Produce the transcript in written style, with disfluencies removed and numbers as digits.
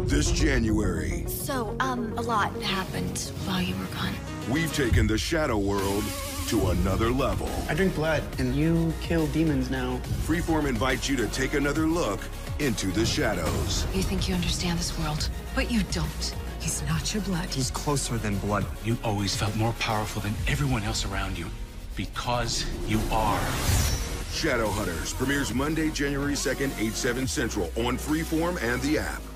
this January. So, a lot happened while you were gone. We've taken the shadow world to another level. I drink blood, and you kill demons now. Freeform invites you to take another look into the shadows. You think you understand this world, but you don't. He's not your blood. He's closer than blood. You always felt more powerful than everyone else around you, because you are. Shadowhunters premieres Monday, January 2nd, 8/7 Central on Freeform and the app.